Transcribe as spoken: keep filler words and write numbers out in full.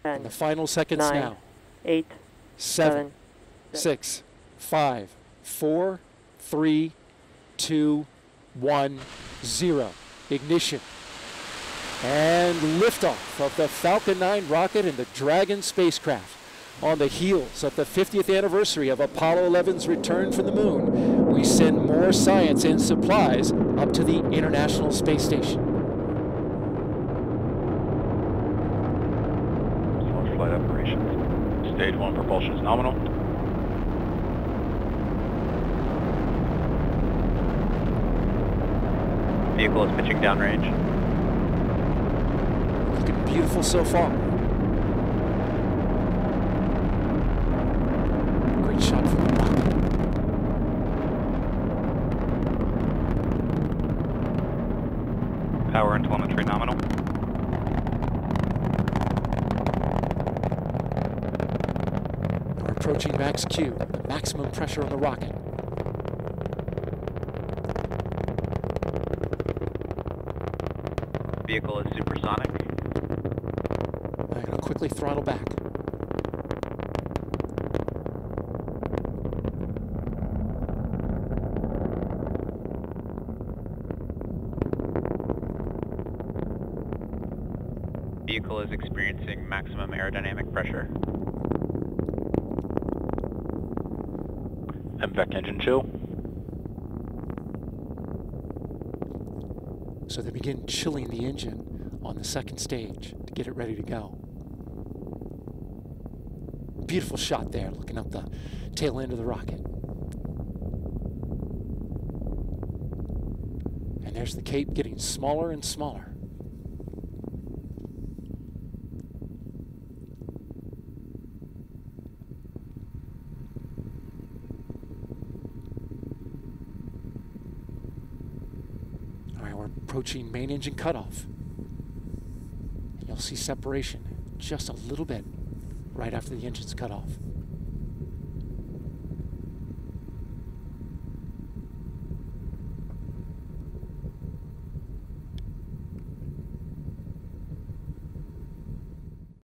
ten, and the final seconds nine, now. eight, Seven, seven, six, five, four, three, two, one, zero. Ignition. And liftoff of the Falcon nine rocket and the Dragon spacecraft. On the heels of the fiftieth anniversary of Apollo eleven's return from the moon, we send more science and supplies up to the International Space Station. Launch flight operations. Stage one propulsion is nominal. Vehicle is pitching downrange. Looking beautiful so far. Great shot from the rocket. Power and telemetry nominal. We're approaching max Q, the maximum pressure on the rocket. Vehicle is supersonic. I'm going to quickly throttle back. Vehicle is experiencing maximum aerodynamic pressure. M V E C engine chill. So they begin chilling the engine on the second stage to get it ready to go. Beautiful shot there, looking up the tail end of the rocket. And there's the Cape getting smaller and smaller. Approaching main engine cutoff. And you'll see separation just a little bit right after the engine's cut off.